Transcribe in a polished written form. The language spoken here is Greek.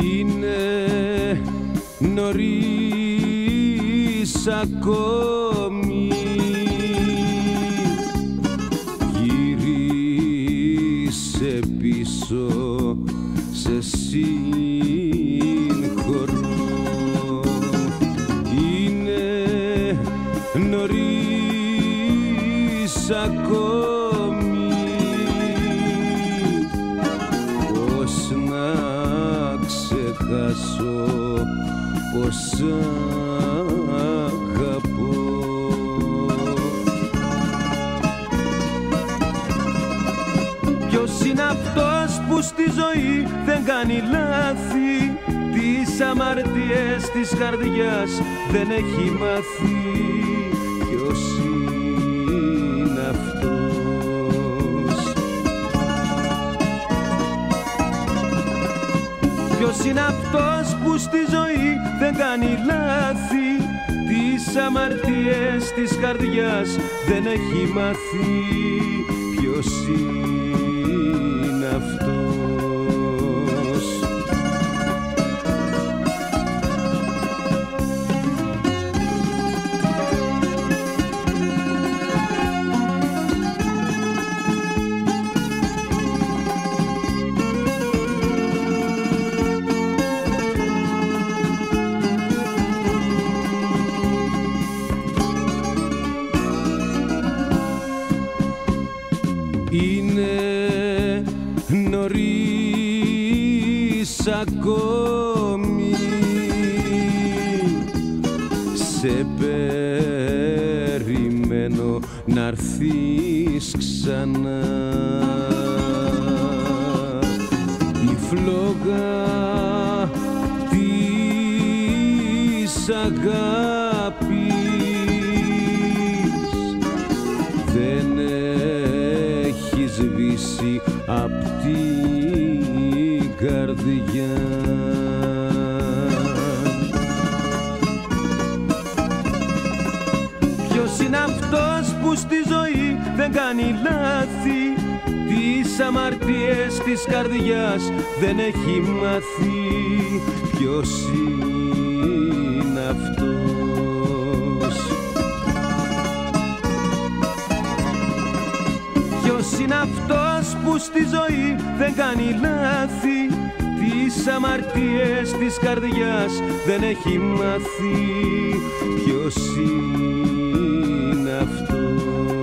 Είναι νωρίς ακόμη, γύρισε πίσω, σε συγχωρώ. Είναι νωρίς ακόμη, πώς να ξεχάσω πως αγαπώ. Ποιος είναι αυτός που στη ζωή δεν κάνει λάθη, τις αμαρτίες της καρδιάς δεν έχει μάθει? Ποιος είναι αυτός? Ποιος είναι αυτός που στη ζωή δεν κάνει λάθη, τις αμαρτίες της καρδιάς δεν έχει μάθει? Ποιος είναι αυτός? Είναι νωρίς ακόμη, σε περιμένω να'ρθείς ξανά. Η φλόγα της αγάπης δεν έχει σβήσει απ' την καρδιά. Ποιος είναι αυτός που στη ζωή δεν κάνει λάθη, τις αμαρτίες της καρδιάς δεν έχει μάθει? Ποιος είναι αυτός? Ποιος είναι αυτός που στη ζωή δεν κάνει λάθη, τις αμαρτίες της καρδιάς δεν έχει μάθει? Ποιος είναι αυτός?